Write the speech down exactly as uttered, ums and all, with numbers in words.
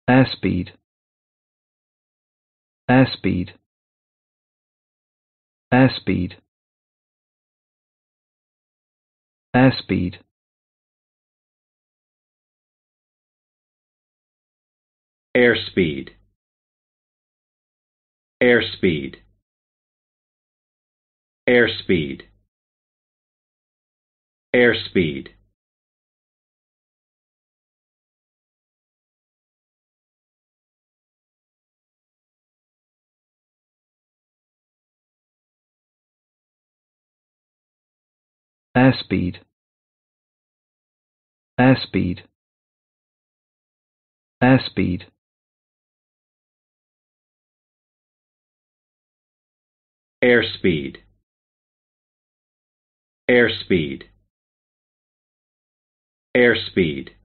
airspeed, airspeed, airspeed, airspeed, airspeed, airspeed, airspeed, airspeed, airspeed, airspeed, airspeed, airspeed, airspeed, airspeed.